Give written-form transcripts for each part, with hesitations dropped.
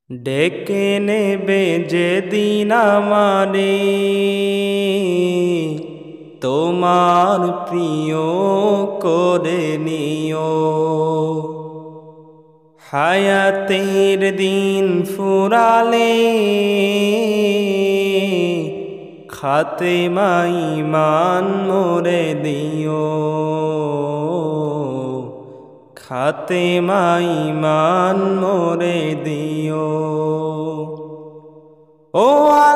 ডেকে নেবে যেদিন আমারে তোমার প্রিয় করে নিও। হায়াতের দিন ফুরালে খাতেমা ঈমান মোরে দিও। খাতেমা ঈমান মোরে দিও। ও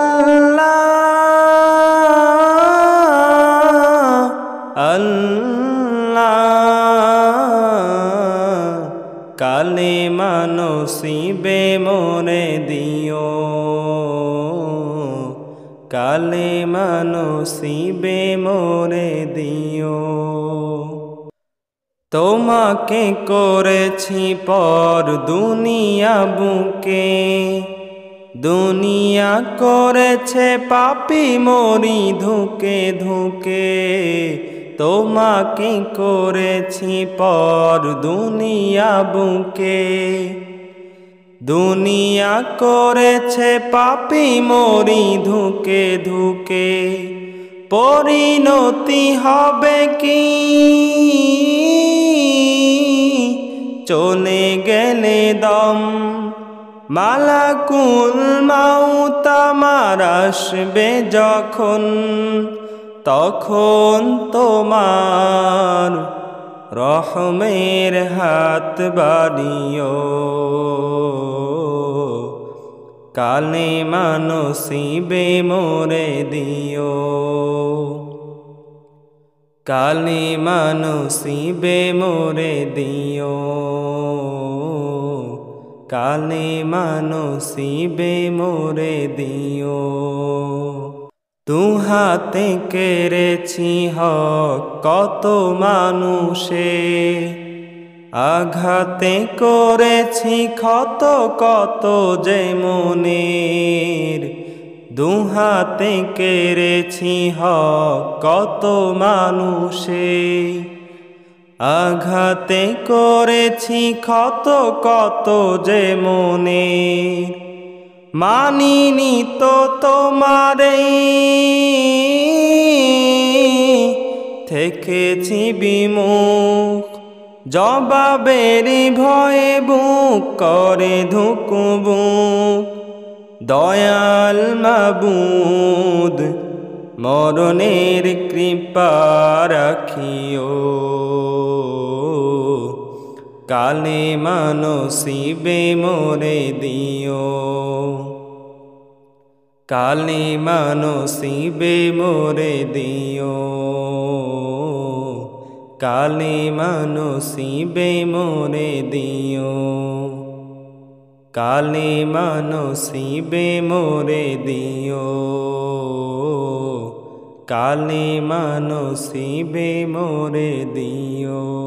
আল্লাহ আল্লাহ কালেমা নসিবে মোরে দিও। কালেমা নসিবে মোরে দিও। তোমাকে করেছি পর দুনিয়া বুকে, দুনিয়া করেছে পাপী মরি ধুকে ধুকে। তোমাকে করেছি পর দুনিয়া বুকে, দুনিয়া করেছে পাপী মরি ধুকে ধুকে। পরিণতি হবে কি চলে গেলে দম, মালাকুল মাউত আমার আসবে যখন, তখন তোমার রহমের হাত বাড়িও। কালেমা নসিবে মোরে দিও। কালেমা নসিবে মোরে দিও। কালেমা নসিবে মোরে দিও। দুহাতে কেড়েছি হক কত মানুষে, আঘাতে করেছি ক্ষত কত যে মনের। দুহাতে কেড়েছি হক কত মানুষে, আঘাতে করেছি ক্ষত কত যে মনের। মানিনি তো তোমারে থেকেছি বিমুখ, জবাবের ভয়ে বুক করে ধুকবুক। দয়াল মাবুদ মরণের কৃপা রাখিও। কালেমা নসিবে মোরে দিও। কালেমা নসিবে মোরে দিও। কালেমা নসিবে মোরে দিও। কালেমা নসিবে মোরে দিও। কালেমা নসিবে মোরে দিও।